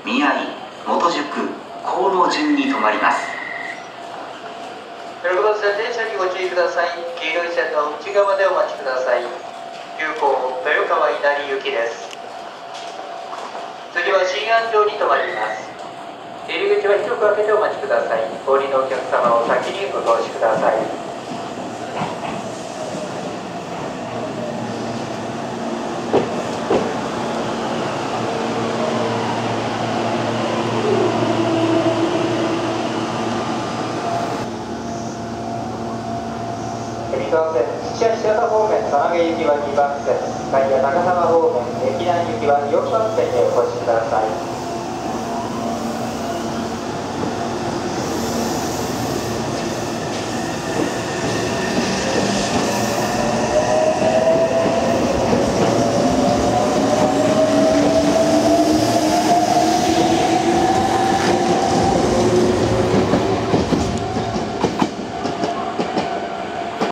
宮井、元宿、河野順に停まります。 6番線電車にご注意ください。黄色い線の内側でお待ちください。急行豊川稲荷行きです。次は新安城に停まります。入り口は広く開けてお待ちください。お降りのお客様を先にご通しください。三河線土屋白田方面田辺行きは2番線、外野高浜方面駅南行きは4番線へお越しください。